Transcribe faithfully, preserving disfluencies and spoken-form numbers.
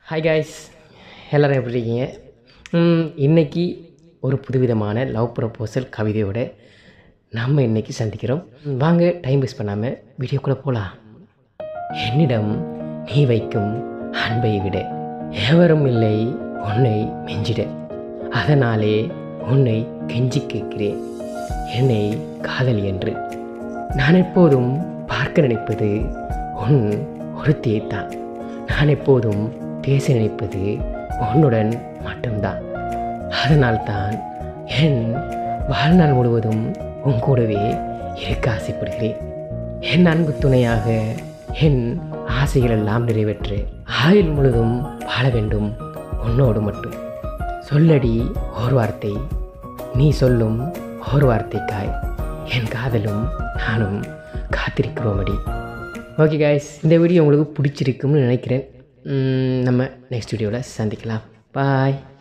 Hi guys, எல்லோரும் எப்படி இருக்கீங்க? இன்றைக்கி ஒரு புதுவிதமான லவ் ப்ரப்போசல் கவிதையோடு நம்ம இன்றைக்கி சந்திக்கிறோம். வாங்க டைம் வேஸ்ட் பண்ணாமல் வீடியோக்குள்ளே போகலாம். என்னிடம் நீ வைக்கும் அன்பை விட எவரும் இல்லை உன்னை மெஞ்சிட, அதனாலே உன்னை கெஞ்சி கேட்கிறேன் என்னை காதலி என்று. நான் எப்போதும் பார்க்க நினைப்பது உன் ஒருத்தியைத்தான். நான் எப்போதும் பேச நினைப்பது உன்னுடன் மட்டும்தான். அதனால்தான் என் வாழ்நாள் முழுவதும் உன் கூடவே இருக்க ஆசைப்படுகிறேன். என் அன்பு துணையாக என் ஆசைகளெல்லாம் நிறைவேற்ற ஆயுள் முழுதும் வாழ வேண்டும் உன்னோடு மட்டும். சொல்லடி ஒரு வார்த்தை, நீ சொல்லும் ஒரு வார்த்தைக்காய் என் காதலும் நானும் காத்திருக்கிறோமடி. ஓகே காய்ஸ், இந்த வீடியோ உங்களுக்கு பிடிச்சிருக்கும்னு நினைக்கிறேன். நம்ம நெக்ஸ்ட் வீடியோவில் சந்திக்கலாம். பாய்.